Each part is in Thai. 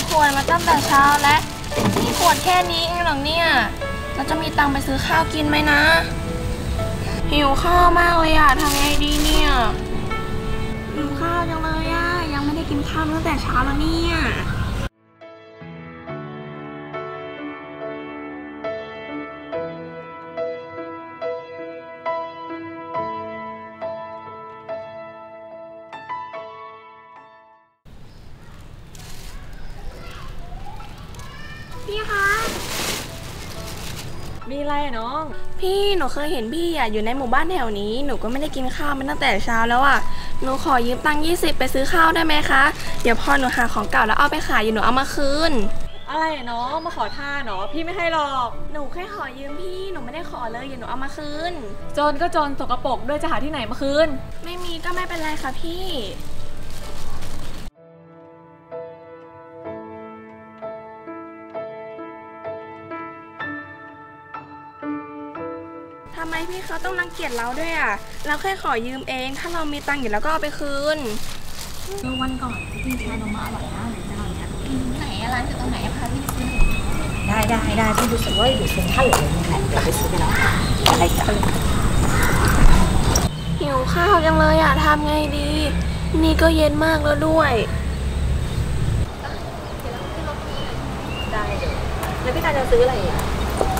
ขวดมาตั้งแต่เช้าและนี่ขวดแค่นี้เองหรอเนี่ยเราจะมีตังค์ไปซื้อข้าวกินไหมนะหิวข้าวมากเลยอะทำไงดีเนี่ยหิวข้าวจังเลยอะยังไม่ได้กินข้าวตั้งแต่เช้าแล้วเนี่ยพี่คะมีอะไรน้องพี่หนูเคยเห็นพี่อะอยู่ในหมู่บ้านแถวนี้หนูก็ไม่ได้กินข้าวมาตั้งแต่เช้าแล้วอะหนูขอยืมตังค์20ไปซื้อข้าวได้ไหมคะเดี๋ยวพอหนูหาของเก่าแล้วเอาไปขายอยู่หนูเอามาคืนอะไรน้องมาขอทานเนาะพี่ไม่ให้หรอกหนูแค่ขอยืมพี่หนูไม่ได้ขอเลยอย่าหนูเอามาคืนจนก็จนสกปรกด้วยจะหาที่ไหนมาคืนไม่มีก็ไม่เป็นไรค่ะพี่ทำไมพี่เขาต้องรังเกียจเราด้วยอ่ะเราแค่ขอยืมเองถ้าเรามีตังค์อยู่แล้วก็เอาไปคืนวันก่อนที่ชานมมาอร่อยมากเลยจ้าเนี่ยไหนร้านอยู่ตรงไหนพาพี่ไปซื้อได้พี่รู้สึกว่าอยู่เซ็นทรัลเลยนี่แหละเดี๋ยวไปซื้อกันแล้วอะไรกันหิวข้าวจังเลยอ่ะทำไงดีนี่ก็เย็นมากแล้วด้วยได้เลยแล้วพี่ตาจะซื้ออะไรอ่ะ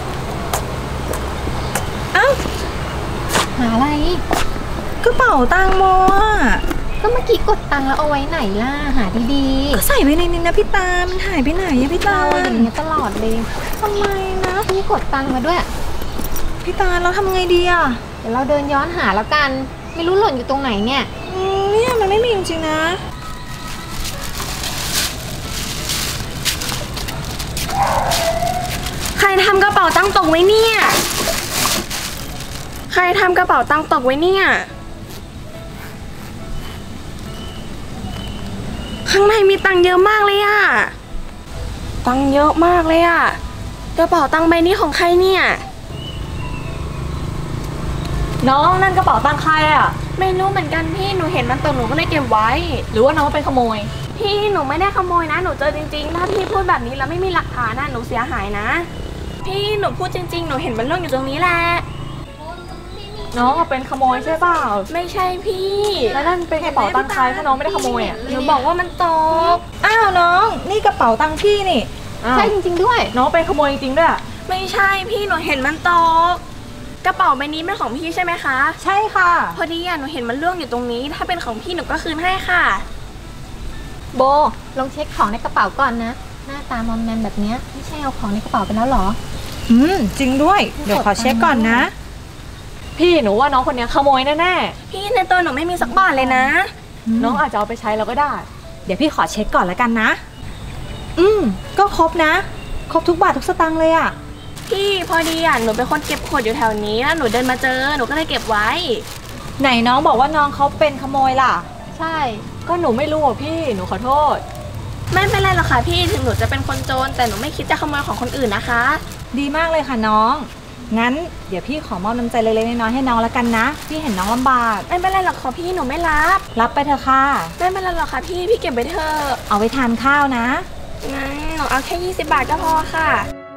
หาอะไรกระเป๋าตังค์โมก็เมื่อกี้กดตังค์แล้วเอาไว้ไหนล่ะหาดีๆก็ใส่ไว้ในนี้นะพี่ตามันหายไปไหนอะพี่ตาอย่างเงี้ยตลอดเลยทำไมนะพี่กดตังค์มาด้วยพี่ตาเราทำไงดีอะเดี๋ยวเราเดินย้อนหาแล้วกันไม่รู้หล่นอยู่ตรงไหนเนี่ยเนี่ยมันไม่มีจริงๆนะใครทำกระเป๋าตังค์ตกไว้เนี่ยใครทำกระเป๋าตังค์ตกไว้เนี่ยข้างในมีตังค์เยอะมากเลยอะตังค์เยอะมากเลยอะกระเป๋าตังค์ใบนี้ของใครเนี่ยน้องนั่นกระเป๋าตังค์ใครอะไม่รู้เหมือนกันพี่หนูเห็นมันตกหนูก็เลยเก็บไว้หรือว่าน้องเป็นขโมยพี่หนูไม่ได้ขโมยนะหนูเจอจริงๆถ้าพี่พูดแบบนี้แล้วไม่มีหลักฐานนะหนูเสียหายนะพี่หนูพูดจริงๆหนูเห็นมันล่วงอยู่ตรงนี้แหละน้องเป็นขโมยใช่เปล่าไม่ใช่พี่แล้วนั่นเป็นกระเป๋าตังค์ใครถ้าน้องไม่ได้ขโมยอ่ะหนูบอกว่ามันตกอ้าวน้องนี่กระเป๋าตังค์พี่นี่ใช่จริงๆด้วยน้องเป็นขโมยจริงๆด้วยไม่ใช่พี่หนูเห็นมันตกกระเป๋าใบนี้เป็นของพี่ใช่ไหมคะใช่ค่ะพอดีหนูเห็นมันล่วงอยู่ตรงนี้ถ้าเป็นของพี่หนูก็คืนให้ค่ะโบลองเช็คของในกระเป๋าก่อนนะหน้าตามอมแมมแบบนี้ไม่ใช่เอาของในกระเป๋าไปแล้วหรอจริงด้วยเดี๋ยวขอเช็คก่อนนะพี่หนูว่าน้องคนนี้ขโมยแน่ๆพี่ในตัวหนูไม่มีสักบาทเลยนะน้องอาจจะเอาไปใช้เราก็ได้เดี๋ยวพี่ขอเช็คก่อนแล้วกันนะก็ครบนะครบทุกบาททุกสตางค์เลยอะพี่พอดีหนูเป็นคนเก็บขวดอยู่แถวนี้แล้วหนูเดินมาเจอหนูก็เลยเก็บไว้ไหนน้องบอกว่าน้องเขาเป็นขโมยล่ะใช่ก็หนูไม่รู้พี่หนูขอโทษไม่เป็นไรหรอกค่ะพี่ถึงหนูจะเป็นคนโจรแต่หนูไม่คิดจะขโมยของคนอื่นนะคะดีมากเลยค่ะน้องงั้นเดี๋ยวพี่ขอมอบน้ำใจเล็กๆน้อยๆให้น้องแล้วกันนะพี่เห็นน้องลำบากไม่เป็นไรหรอกค่ะพี่หนูไม่รับไปเถอะค่ะไม่เป็นไรหรอกค่ะพี่เก็บไปเถอะเอาไว้ทานข้าวนะงั้นหนูเอาแค่20 บาทก็พอค่ะ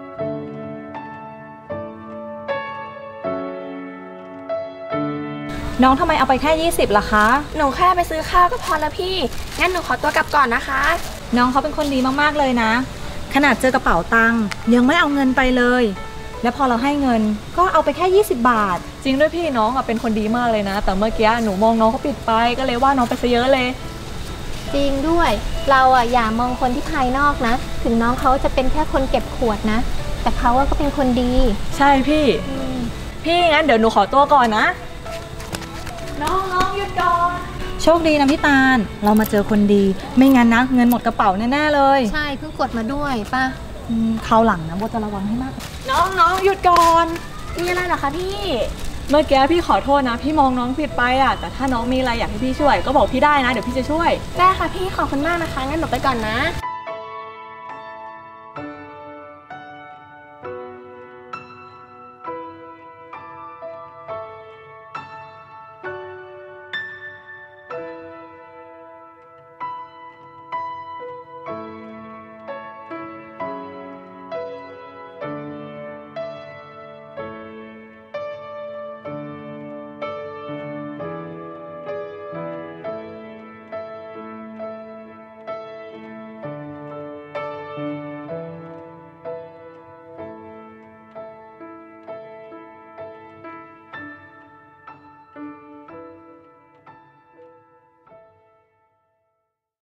น้องทำไมเอาไปแค่20ล่ะคะหนูแค่ไปซื้อข้าวก็พอแล้วพี่งั้นหนูขอตัวกลับก่อนนะคะน้องเขาเป็นคนดีมากๆเลยนะขนาดเจอกระเป๋าตังค์ยังไม่เอาเงินไปเลยแล้วพอเราให้เงินก็เอาไปแค่20 บาทจริงด้วยพี่น้องเป็นคนดีมากเลยนะแต่เมื่อกี้หนูมองน้องเขาผิดไปก็เลยว่าน้องไปซะเยอะเลยจริงด้วยเราอย่ามองคนที่ภายนอกนะถึงน้องเขาจะเป็นแค่คนเก็บขวดนะแต่เขาก็เป็นคนดีใช่พี่งั้นเดี๋ยวหนูขอตัวก่อนนะน้องหยุดก่อนโชคดีนะพี่ตาลเรามาเจอคนดีไม่งั้นนะเงินหมดกระเป๋าแน่ๆเลยใช่เพิ่งกดมาด้วยป่ะคราวหลังนะโบจะระวังให้มากน้องหยุดก่อนมีอะไรเหรอคะพี่เมื่อกี้พี่ขอโทษนะพี่มองน้องผิดไปแต่ถ้าน้องมีอะไรอยากให้พี่ช่วยก็บอกพี่ได้นะเดี๋ยวพี่จะช่วยได้ค่ะพี่ขอบคุณมากนะคะงั้นหนูไปก่อนนะ